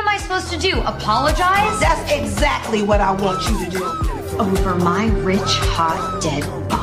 am I supposed to do? Apologize? That's exactly what I want you to do. Over my rich, hot, dead body.